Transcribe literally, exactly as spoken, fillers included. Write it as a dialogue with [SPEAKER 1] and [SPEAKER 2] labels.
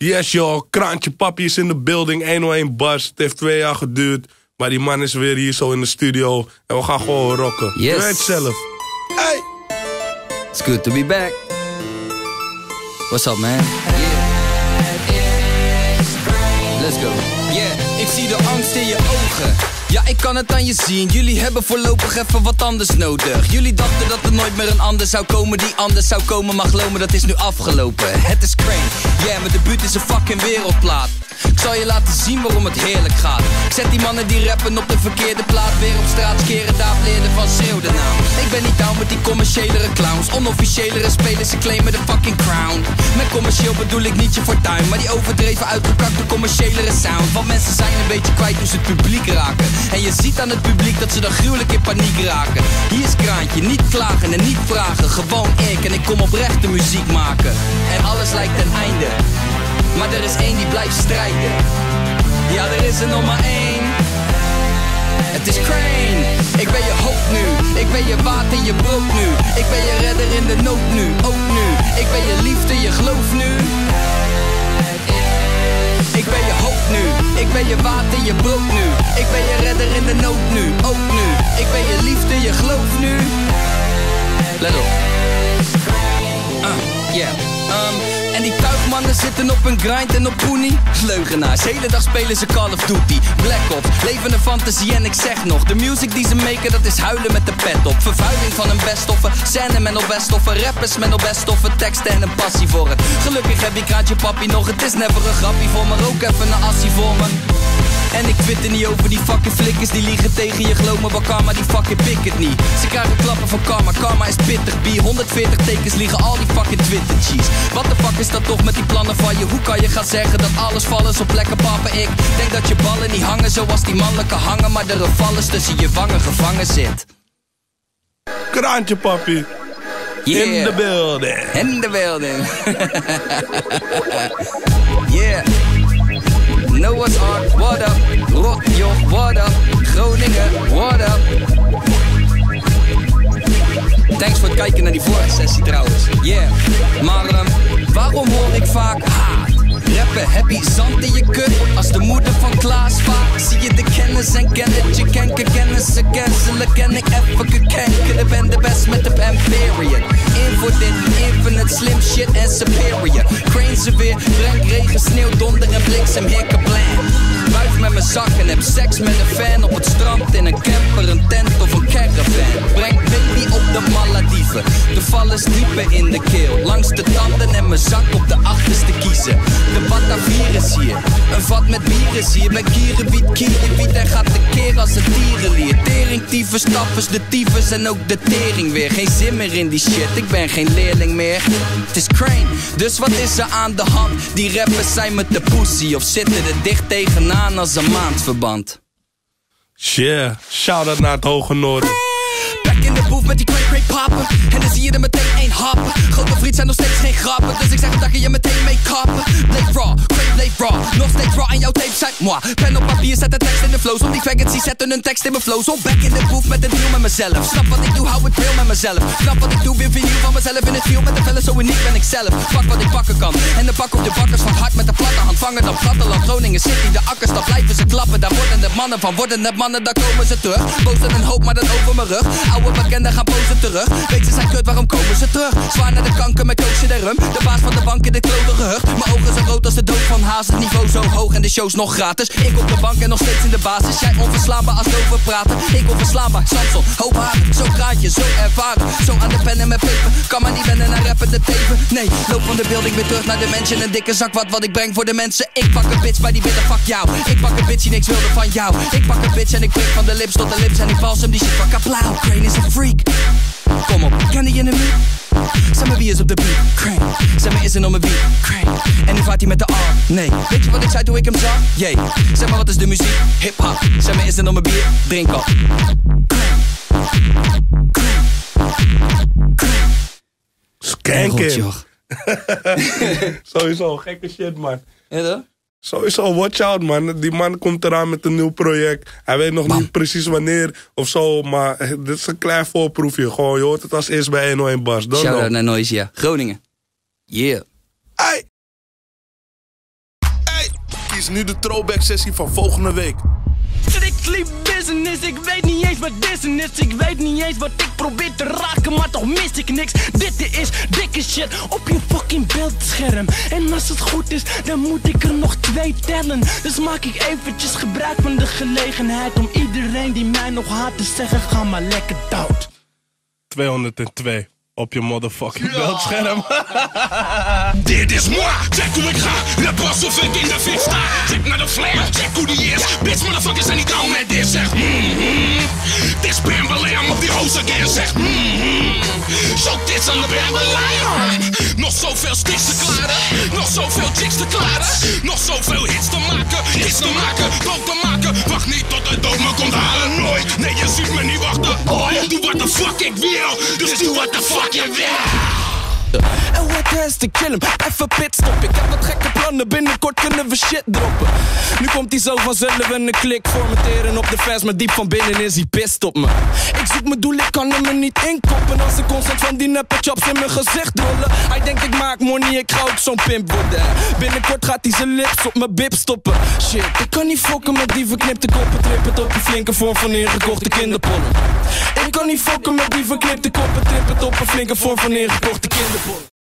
[SPEAKER 1] Yes joh, Kraantje Papi is in de building, honderdéén bars. Het heeft twee jaar geduurd, maar die man is weer hier zo in de studio. En we gaan gewoon rocken.
[SPEAKER 2] Yes.
[SPEAKER 1] Je weet zelf. Hey!
[SPEAKER 2] It's good to be back. What's up, man? Yeah. Let's go.
[SPEAKER 3] Yeah, ik zie de angst in je ogen. Ja, ik kan het aan je zien. Jullie hebben voorlopig even wat anders nodig. Jullie dachten dat er nooit meer een ander zou komen die anders zou komen. Maar geloof me, dat is nu afgelopen. Het is Crane. Yeah, mijn debuut is een fucking wereldplaat. Ik zal je laten zien waarom het heerlijk gaat. Ik zet die mannen die rappen op de verkeerde plaat weer op straat scheren, daar leerden van schreeuw de naam. Ik ben niet down met die commerciëlere clowns. Onofficiëlere spelers, ze claimen de fucking crown. Met commercieel bedoel ik niet je fortuin, maar die overdreven uitgekakte commerciëlere sound. Want mensen zijn een beetje kwijt hoe ze het publiek raken. En je ziet aan het publiek dat ze dan gruwelijk in paniek raken. Hier is Kraantje, niet klagen en niet vragen. Gewoon ik en ik kom oprecht de muziek maken. En alles lijkt ten einde, maar er is één die blijft strijden. Ja, er is er nog maar één. Het is Crane. Ik ben je hoop nu. Ik ben je water, je brood nu. Ik ben je redder in de nood nu, ook nu. Ik ben je liefde, je geloof nu. Ik ben je hoop nu. Ik ben je water, je brood nu. Ik ben je redder in de nood nu, ook nu. Ik ben je liefde, je geloof nu. Let op. Uh, yeah. Um, En die tuigmannen zitten op een grind en op poenie. Leugenaars, hele dag spelen ze Call of Duty. Black Ops, levende fantasie en ik zeg nog, de music die ze maken, dat is huilen met de pet op. Vervuiling van een bestoffer, scène met nog bestoffer. Rappers met nog bestoffer, teksten en een passie voor het. Gelukkig heb je Kraantje Papi nog, het is never een grappie voor me. Ook even een assie voor me. En ik twitter niet over die fucking flikkers die liegen tegen je, geloof me, maar karma die fucking pik het niet. Ze krijgen klappen van karma, karma is pittig bier. honderdveertig tekens liegen al die fucking Twitter cheese. Wat de fuck is dat toch met die plannen van je? Hoe kan je gaan zeggen dat alles vallen is op plekken, papa? Ik denk dat je ballen niet hangen zoals die mannelijke hangen, maar er een vallers tussen je wangen gevangen zit.
[SPEAKER 1] Kraantje Papi.
[SPEAKER 3] Yeah.
[SPEAKER 1] In the building.
[SPEAKER 3] In the building. Yeah. Noah's Ark, what up? Rock, joh, what up? Groningen, what up? Thanks voor het kijken naar die vorige sessie trouwens. Yeah, maar um, waarom hoor ik vaak haat? Rappen, happy, zand in je kut. Als de moeder van Klaas vaak. Zie je de kennis en kennetje kenken. Kennissen cancelen, ken ik even gekenkelen. Ben de best met de pen, period. In voor dit, infinite, slim shit en superior. Crane ze weer, breng regen, sneeuw, donder en bliksem, heer kablam. Buif met mijn zak en heb seks met een fan. Op het strand, in een camper, een tent of een caravan. Breng baby op de Malediven. De val is dieper in de keel. Langs de tanden en mijn zak op de achterste kiezen. De Batavier is hier, een vat met bier is hier. Ben kierenwiet, kierenwiet en gaat de keer als het dierenlier. Tering, tyfus, tappers, de tyfus en ook de tering weer. Geen zin meer in die shit, ik ben geen leerling meer. Het is Crane, dus wat is er aan de hand? Die rappers zijn met de pussy of zitten er dicht tegenaan als een maandverband.
[SPEAKER 1] Yeah, shout-out naar het Hoge Noorden.
[SPEAKER 3] Back in de booth met die crank crank papen. En dan zie je er meteen één happen. Grote vriend zijn nog steeds geen grappen. Dus ik zeg dat je je meteen mee kappen. Bleef raw, crank bleef raw. Nog steeds raw en jouw tape zijn moi. Pen op papier, zet de tekst in de flow. Om die vacancy zetten een tekst in mijn flow. Zo back in de booth met een deal met mezelf. Snap wat ik doe, hou het real met mezelf. Snap wat ik doe, weer vinyl van mezelf. In het viel met de vellen, zo uniek ben ik zelf. Pak wat ik pakken kan. En dan pak op de bakkers van hard met de platte hand. Vangen dan platteland, Groningen City. De akkers, dan blijven ze klappen. Daar worden de mannen van, worden de mannen, daar komen ze terug. Boos en een hoop, maar dan over mijn rug. Oude bekenden gaan posen terug. Weet ze zijn kut, waarom komen ze terug? Zwaar naar de kanker met koosje de rum. De baas van de bank in de klote gehurkt. Mijn ogen zijn rood als de dood van haast. Het niveau zo hoog en de shows nog gratis. Ik op de bank en nog steeds in de basis. Jij onverslaanbaar als over praten. Ik onverslaanbaar, Samson, hoop haar. Zo kraantje, zo ervaren. Zo aan de pen en met peper. Kan maar niet wennen naar rappen te teven. Nee, loop van de building weer terug naar de mensen. Een dikke zak wat wat ik breng voor de mensen. Ik pak een bitch bij die binnen, fuck jou. Ik pak een bitch die niks wilde van jou. Ik pak een bitch en ik prik van de lips tot de lips. En ik vals hem die shit van kaplauw. Crane is een freak. Kom op, ken die enemy? Zeg maar wie is op de beat? Crane. Zeg maar is er nog mijn beat? Crane. En nu vaart hij met de arm? Nee. Weet je wat ik zei toen ik hem zag? Jee. Zeg maar wat is de muziek? Hip-hop. Zeg maar is er nog mijn bier? Drink op.
[SPEAKER 1] Skanking. Sowieso, gekke shit man.
[SPEAKER 3] Ja toch?
[SPEAKER 1] Sowieso, watch out man. Die man komt eraan met een nieuw project. Hij weet nog Bam. niet precies wanneer of zo, maar dit is een klein voorproefje. Gewoon, je hoort het als eerst bij honderdéén Bars.
[SPEAKER 3] Shout out naar Noisia. Groningen. Yeah.
[SPEAKER 1] Ai. Kies nu de throwback sessie van volgende week.
[SPEAKER 4] Strictly business, ik weet niet eens wat dissen is. Ik weet niet eens wat ik probeer te raken, maar toch mis ik niks. Dit is dikke shit op je fucking beeldscherm. En als het goed is, dan moet ik er nog twee tellen. Dus maak ik eventjes gebruik van de gelegenheid om iedereen die mij nog haat te zeggen, ga maar lekker dood.
[SPEAKER 1] tweehonderdtwee op je motherfucking ja. beeldscherm.
[SPEAKER 5] Dit is moi, check hoe ik ga. Le boss of ik in de fik sta. Check naar de flare, check hoe die is. Bitch, motherfuckers zijn niet down met dit, zeg. Mm-hmm. Dit Bam Bam op die hoes again, zeg. Mm-hmm. Zo dit aan de Bam Bam. Nog zoveel sticks te klaren. Nog zoveel chicks te klaren. Nog zoveel hits te maken. Hits te maken, dood te maken. Wacht niet tot de dood me komt halen, nooit. Nee, je ziet me niet wachten. Oh, doe wat de fuck ik wil. Dus doe wat de fuck je wil.
[SPEAKER 4] En wat is te killen? Even pitstop. Ik heb wat gekke plannen, binnenkort kunnen we shit droppen. Nu komt hij zo vanzelf en een klik formateren op de fans, maar diep van binnen is hij pist op me. Ik zoek mijn doel, ik kan hem er niet inkoppen. Als ik constant van die neppe chops in mijn gezicht rollen. Hij denkt ik maak money, ik ga ook zo'n pimp worden. Binnenkort gaat hij zijn lips op mijn bib stoppen. Shit, ik kan niet fokken met die verknipte koppen. Trip het op een flinke vorm van ingekochte kinderpollen. Ik kan niet fokken met die verknipte koppen. Trip het op een flinke vorm van ingekochte kinderpollen.